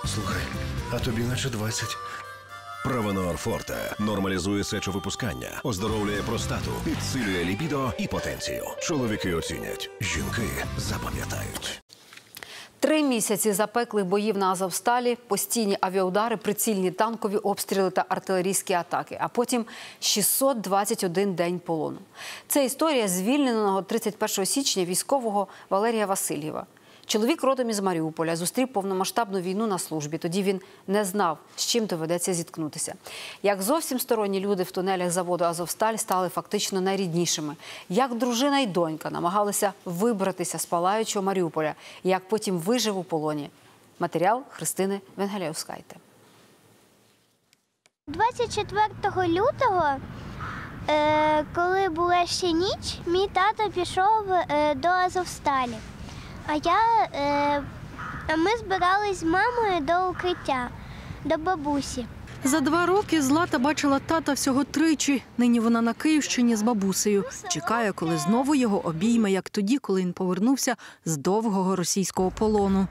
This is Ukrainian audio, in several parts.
Слухай, а тобі наче 20. Правонор Форте нормалізує сечовипускання, оздоровлює простату, підсилює лібідо і потенцію. Чоловіки оцінять, жінки запам'ятають. 3 місяці запеклих боїв на Азовсталі, постійні авіаудари, прицільні танкові обстріли та артилерійські атаки. А потім 621 день полону. Це історія звільненого 31 січня військового Валерія Васильєва. Чоловік родом із Маріуполя, зустрів повномасштабну війну на службі. Тоді він не знав, з чим доведеться зіткнутися. Як зовсім сторонні люди в тунелях заводу «Азовсталь» стали фактично найріднішими. Як дружина й донька намагалися вибратися з палаючого Маріуполя. Як потім вижив у полоні. Матеріал Христини Венгеляускайте. 24 лютого, коли була ще ніч, мій тато пішов до «Азовсталі». А ми збирались з мамою до укриття, до бабусі. За 2 роки Злата бачила тата всього 3. Нині вона на Київщині з бабусею. Чекає, коли знову його обійме, як тоді, коли він повернувся з довгого російського полону.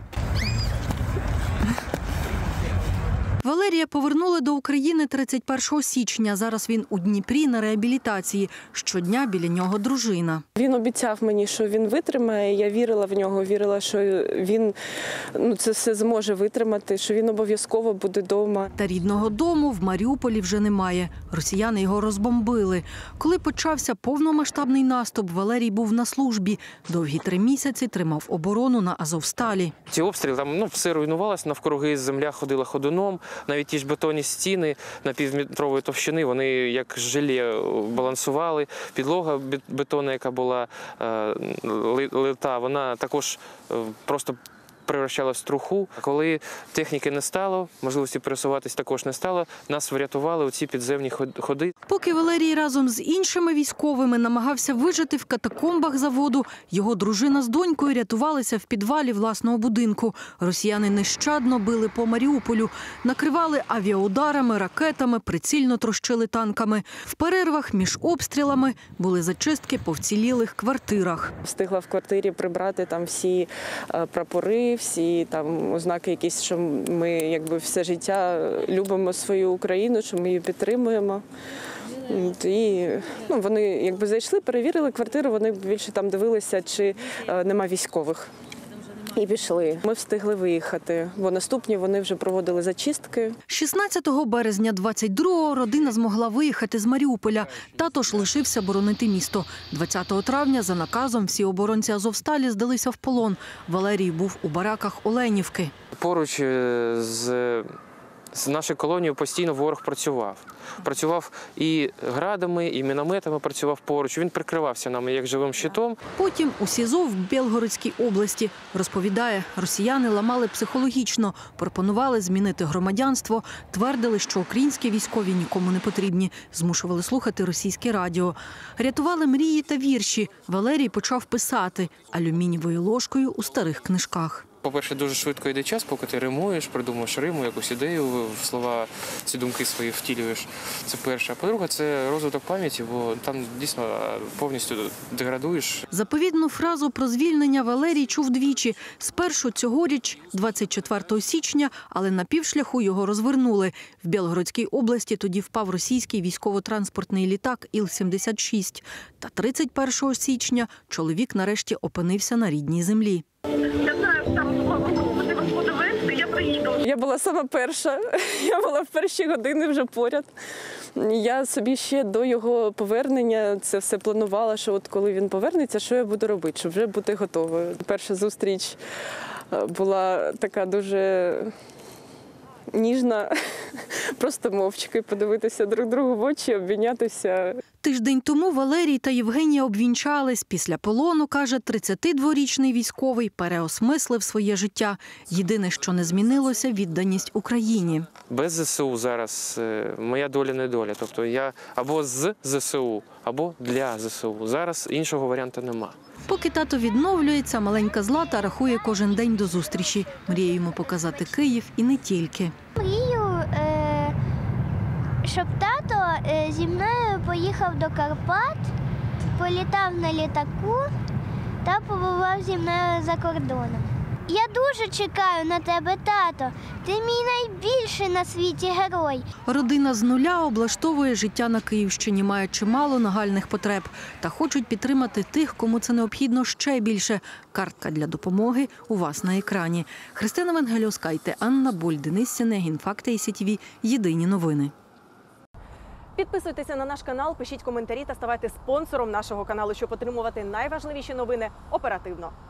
Валерія повернули до України 31 січня. Зараз він у Дніпрі на реабілітації. Щодня біля нього дружина. Він обіцяв мені, що він витримає. Я вірила в нього, вірила, що він це все зможе витримати, що він обов'язково буде вдома. Та рідного дому в Маріуполі вже немає. Росіяни його розбомбили. Коли почався повномасштабний наступ, Валерій був на службі. Довгі 3 місяці тримав оборону на Азовсталі. Ці обстріли, там все руйнувалося, навкруги земля ходила ходуном. Навіть ті ж бетонні стіни на півметрової товщини, вони як желе балансували. Підлога бетонна, яка була лита, вона також просто превращалась в труху. Коли техніки не стало, можливості пересуватись також не стало, нас врятували оці підземні ходи. Поки Валерій разом з іншими військовими намагався вижити в катакомбах заводу, його дружина з донькою рятувалися в підвалі власного будинку. Росіяни нещадно били по Маріуполю, накривали авіаударами, ракетами, прицільно трощили танками. В перервах між обстрілами були зачистки по вцілілих квартирах. Встигла в квартирі прибрати там всі прапори, всі там ознаки якісь, що ми якби все життя любимо свою Україну, що ми її підтримуємо. І вони якби зайшли, перевірили квартиру, вони більше там дивилися, чи нема військових. І пішли. Ми встигли виїхати, бо наступні вони вже проводили зачистки. 16 березня 22-го родина змогла виїхати з Маріуполя. Тато ж лишився боронити місто. 20 травня за наказом всі оборонці Азовсталі здалися в полон. Валерій був у бараках Оленівки. Поруч з нашою колонією постійно ворог працював. Працював і градами, і мінометами працював поруч. Він прикривався нами як живим щитом. Потім у СІЗО в Білгородській області. Розповідає, росіяни ламали психологічно, пропонували змінити громадянство, твердили, що українські військові нікому не потрібні, змушували слухати російське радіо. Рятували мрії та вірші. Валерій почав писати алюмінієвою ложкою у старих книжках. По-перше, дуже швидко йде час, поки ти римуєш, придумуєш риму, якусь ідею, в слова, ці думки свої втілюєш. Це перше. А по-друге, це розвиток пам'яті, бо там дійсно повністю деградуєш. Заповідну фразу про звільнення Валерій чув двічі. Спершу цьогоріч, 24 січня, але на півшляху його розвернули. В Білгородській області тоді впав російський військово-транспортний літак Іл-76. Та 31 січня чоловік нарешті опинився на рідній землі. Я була сама перша, я була в перші години вже поряд. Я собі ще до його повернення це все планувала, що от коли він повернеться, що я буду робити, щоб вже бути готовою. Перша зустріч була така дуже ніжна, просто мовчки подивитися друг другу в очі, обійнятися. Тиждень тому Валерій та Євгенія обвінчались. Після полону, каже, 32-річний військовий переосмислив своє життя. Єдине, що не змінилося – відданість Україні. Без ЗСУ зараз моя доля не доля. Тобто я або з ЗСУ, або для ЗСУ. Зараз іншого варіанту нема. Поки тато відновлюється, маленька Злата рахує кожен день до зустрічі. Мріє йому показати Київ і не тільки. Мрію, щоб тато зі мною поїхав до Карпат, політав на літаку та побував зі мною за кордоном. Я дуже чекаю на тебе, тато. Ти мій найбільший на світі герой. Родина з нуля облаштовує життя на Київщині, має чимало нагальних потреб. Та хочуть підтримати тих, кому це необхідно ще більше. Картка для допомоги у вас на екрані. Христина Венгельовська, Анна Боль, Денис Сінегін, Факти СІТВ. Єдині новини. Підписуйтеся на наш канал, пишіть коментарі та ставайте спонсором нашого каналу, щоб отримувати найважливіші новини оперативно.